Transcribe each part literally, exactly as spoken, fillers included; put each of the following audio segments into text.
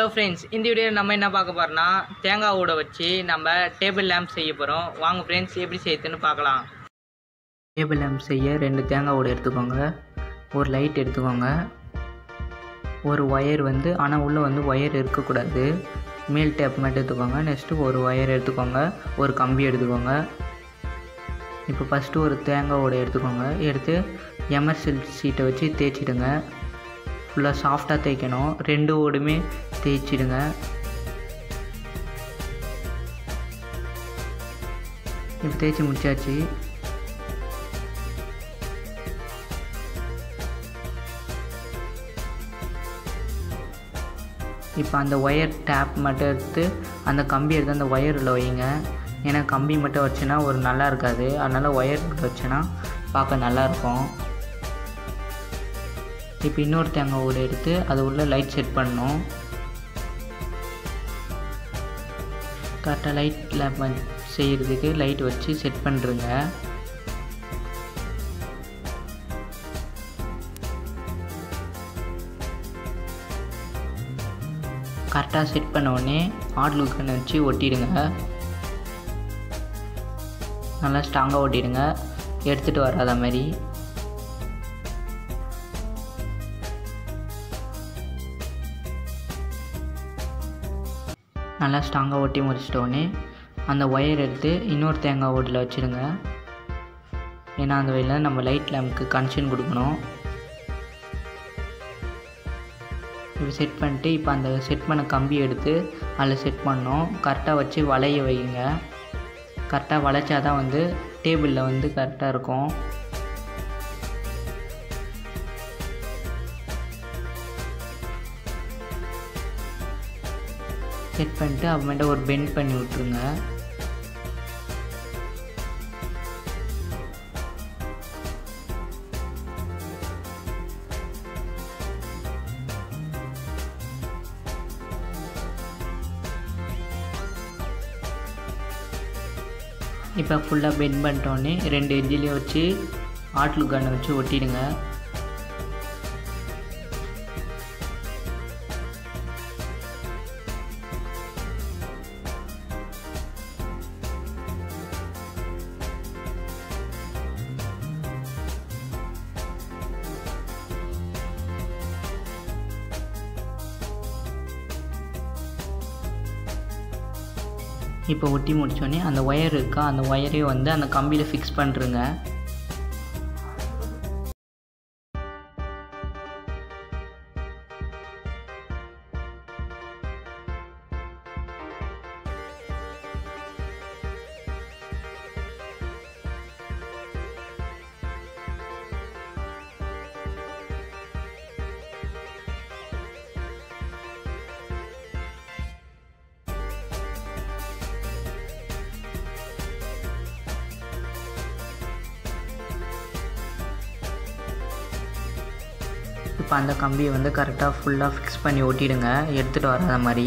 Friends, இந்த வீடியோவில் நம்ம என்ன பார்க்க போகிறோம்னா தேங்காய் ஊட வச்சு நம்ம டேபிள் லேம்ப் செய்ய போகிறோம். வாங்க ஃப்ரெண்ட்ஸ், எப்படி செய்யுதுன்னு பார்க்கலாம். டேபிள் லேம்ப் செய்ய ரெண்டு தேங்காய் ஊட எடுத்துக்கோங்க, ஒரு லைட் எடுத்துக்கோங்க, ஒரு ஒயர் வந்து ஆனால் உள்ளே வந்து ஒயர் இருக்கக்கூடாது, மேல் டேப் மட்டும் எடுத்துக்கோங்க. நெக்ஸ்ட்டு ஒரு ஒயர் எடுத்துக்கோங்க, ஒரு கம்பி எடுத்துக்கோங்க. இப்போ ஃபஸ்ட்டு ஒரு தேங்காய் ஊட எடுத்துக்கோங்க, எடுத்து எமர்சல் சீட்டை வச்சு தேய்ச்சிடுங்க. ஃபுல்லாக சாஃப்டாக தேய்க்கணும், ரெண்டு ஓடுமே தேய்ச்சிடுங்க. இப்போ தேய்ச்சி முடிச்சாச்சு. இப்போ அந்த ஒயர் டேப் மட்டும் எடுத்து அந்த கம்பி எடுத்து அந்த ஒயரில் வைங்க. ஏன்னா கம்பி மட்டும் வச்சுன்னா ஒரு நல்லா இருக்காது, அதனால் ஒயர் மட்டும் வச்சுன்னா பார்க்க நல்லாயிருக்கும். இப்போ இன்னொரு தேங்காய் ஊட எடுத்து அது உள்ள லைட் செட் பண்ணணும். கரெக்டாக லைட் லேம்ப் செய்கிறதுக்கு லைட் வச்சு செட் பண்ணுறங்க. கரெக்டாக செட் பண்ண உடனே ஹாட் க்ளூ கன் வச்சு ஒட்டிடுங்க. நல்லா ஸ்ட்ராங்காக ஒட்டிடுங்க, எடுத்துகிட்டு வராத மாதிரி. நல்லா ஸ்ட்ராங்காக ஒட்டி முடிச்சிட்டோடனே அந்த ஒயர் எடுத்து இன்னொரு தேங்காய் ஓட்டில் வச்சுருங்க. ஏன்னா அந்த வழியில் நம்ம லைட் லேம்புக்கு கனெக்ஷன் கொடுக்கணும். இப்போ செட் பண்ணிட்டு இப்போ அந்த செட் பண்ண கம்பி எடுத்து அதில் செட் பண்ணோம். கரெக்டாக வச்சு வளைய வைங்க. கரெக்டாக வளைச்சா தான் வந்து டேபிளில் வந்து கரெக்டாக இருக்கும். செட் பண்ணிட்டு அப்புறமேட்ட ஒரு பெண்ட் பண்ணி விட்ருங்க. இப்போ ஃபுல்லாக பெண்ட் பண்ணிட்டோன்னே ரெண்டு எட்ஜிலையும் வச்சு ஹாட் க்ளூ கன்னை வச்சு ஒட்டிடுங்க. இப்போ ஒட்டி முடித்தோடனே அந்த ஒயர் இருக்கா, அந்த ஒயரையும் வந்து அந்த கம்பியில் ஃபிக்ஸ் பண்ணுறங்க. இப்போ அந்த கம்பியை வந்து கரெக்டாக ஃபுல்லாக ஃபிக்ஸ் பண்ணி ஒட்டிடுங்க, எடுத்துகிட்டு வராத மாதிரி.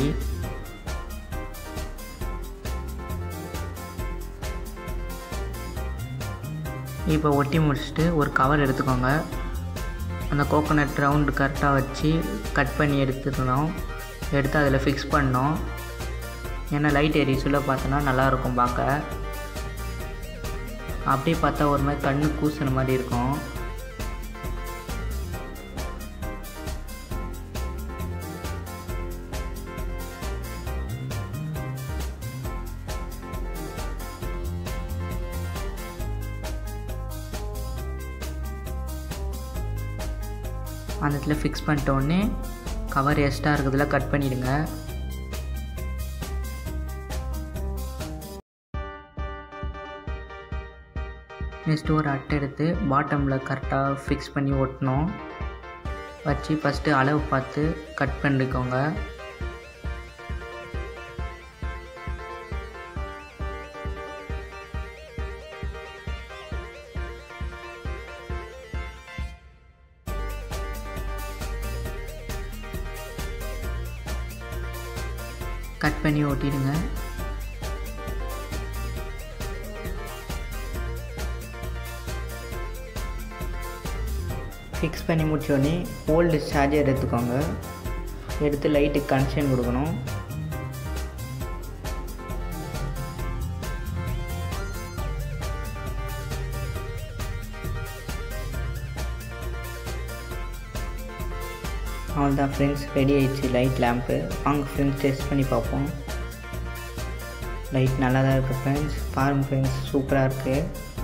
இப்போ ஒட்டி முடிச்சுட்டு ஒரு கவர் எடுத்துக்கோங்க. அந்த கோகோனட் ரவுண்டு கரெக்டாக வச்சு கட் பண்ணி எடுத்துக்கணும். எடுத்து அதில் ஃபிக்ஸ் பண்ணோம். ஏன்னா லைட் எரிசுல பார்த்தோன்னா நல்லாயிருக்கும் பார்க்க. அப்படியே பார்த்தா ஒரு மாதிரி கண்ணு கூசுன மாதிரி இருக்கும். அந்த இடத்துல ஃபிக்ஸ் பண்ணிட்டோடனே கவர் எக்ஸ்ட்ரா இருக்கிறதுல கட் பண்ணிவிடுங்க. நெக்ஸ்ட்டு ஒரு அட்டை எடுத்து பாட்டமில் கரெக்டாக ஃபிக்ஸ் பண்ணி ஒட்டணும். வச்சு ஃபஸ்ட்டு அளவு பார்த்து கட் பண்ணிக்கோங்க. கட் பண்ணி ஒட்டிடுங்க. ஃபிக்ஸ் பண்ணி முடிச்சோடனே ஓல்டு சார்ஜர் எடுத்துக்கோங்க. எடுத்து லைட்டுக்கு கனெக்ஷன் கொடுக்கணும். அவ்வளோதான் ஃப்ரெண்ட்ஸ், ரெடி ஆயிடுச்சு லைட் லேம்ப்பு. வாங்க ஃப்ரெண்ட்ஸ் டெஸ்ட் பண்ணி பார்ப்போம். லைட் நல்லா தான் இருக்குது ஃப்ரெண்ட்ஸ், பாருங்கள் ஃப்ரெண்ட்ஸ், சூப்பராக இருக்குது.